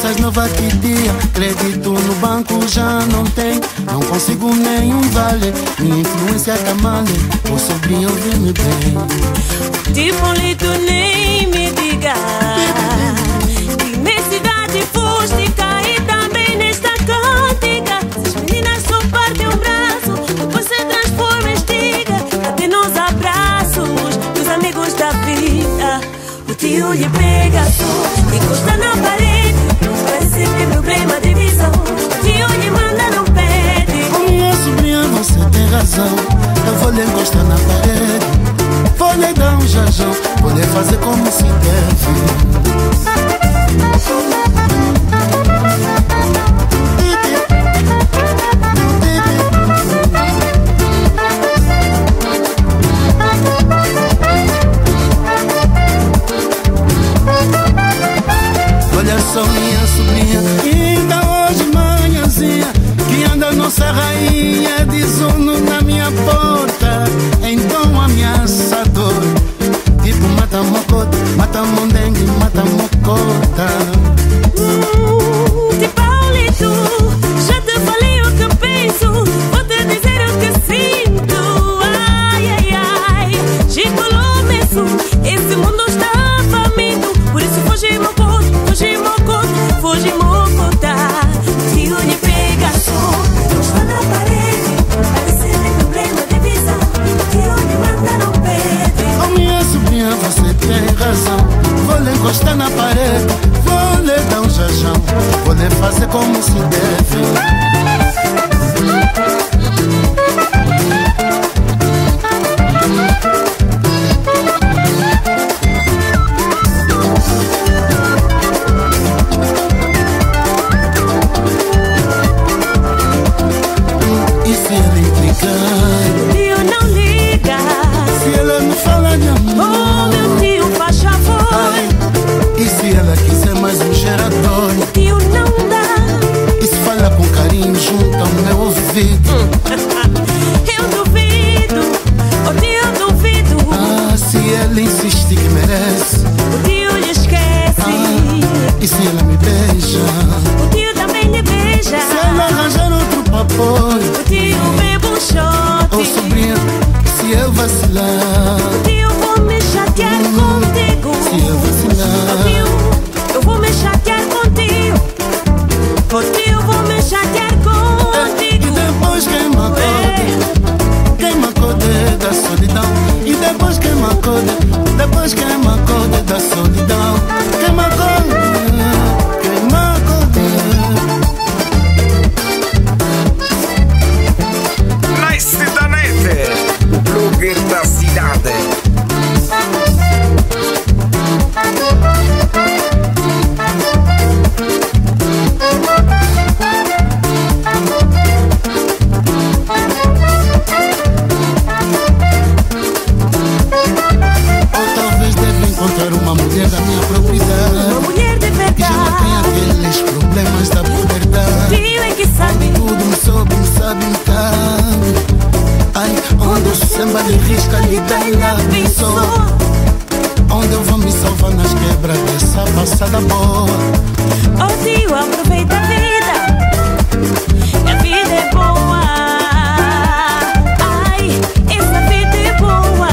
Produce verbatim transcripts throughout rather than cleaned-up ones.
promessas nova que dia. Crédito no banco já não tem, não consigo nenhum vale. Minha influência tá mal, o sobrinho ouvir-me bem. Tipo Lito nem me diga que necessidade fústica e também nesta cantiga. Se as meninas só partem um braço, depois se transforma em estiga. Até nos abraços dos amigos da vida, o tio lhe pega só, encosta na parede, parece que tem problema de visão. O tio lhe manda, não pede. Com minha sobrinha você tem razão, eu vou lhe encostar na parede, vou lhe dar um jajão, vou lhe fazer como se deve. Olha só minha sobrinha, ainda hoje manhãzinha, que anda nossa rainha de sono na minha porta, em tom ameaçador, tipo mata mocota, mata mondengue, mata mocota. Hum, de Paulito, já te falei o que penso, vou te dizer o que sinto. Ai, ai, ai, Chico Lomeço, esse mundo está faminto, por isso foge mocota, foge mocota, foge mocota. Tio lhe pega só, encosta na parede, parece ter problema de visão. Tio lhe manda, não pede. Oh minha sobrinha, você tem razão, vou lhe encostar na parede, vou lhe dar um jajão, vou lhe fazer como se deve. E se ela implicar? Tio não liga. Se ela não fala de amor? Oh, meu tio faz favor. Ai, e se ela quiser mais um gerador? O tio não dá. E se fala com carinho junto ao meu ouvido? Eu duvido, o tio duvido. Ah, se ela insiste que merece? O tio lhe esquece. Ah, e se ela me beija? O tio também lhe beija. Se ela arranjar outro papoio? O tio bebe um shot. Oh sobrinha, se eu vacilar? O tio vou me chatear Hum, contigo. se eu vacilar? O tio, eu vou me chatear contigo. O tio, vou me chatear contigo. E depois queima a code, queima a code da solidão. E depois queima a code, depois queima a code da solidão. Queima a code, queima a code. Nice da net, o blogger da cidade. Ou talvez deve encontrar uma mulher da minha propriedade, Uma mulher de que já não tem verdade. aqueles problemas da puberdade. Tio é que sabe. Tudo me soube, me sabe, me cabe. Ai, onde o samba lhe risca, lhe dá e lá pensou. Onde eu vou me salvar nas quebras dessa passada boa. Oh tio, aproveita a vida. A vida é boa. Ai, essa vida é boa.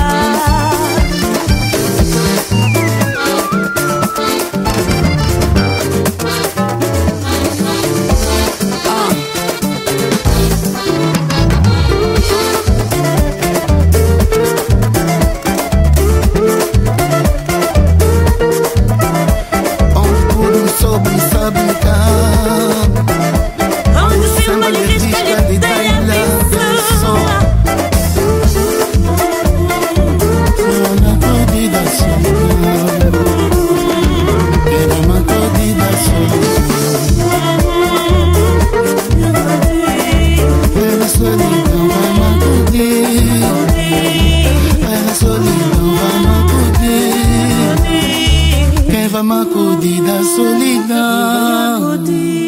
Onde tudo me soube, me sabe, me cabe. Onde o samba lhe risca, lhe dá e abençoa. Na code da solidão, era uma code da solidão. Era solidão, vai uma code. Era solidão, vai uma code. Quem vai uma code da solidão?